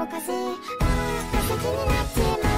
かし、ああ、好きになっちまう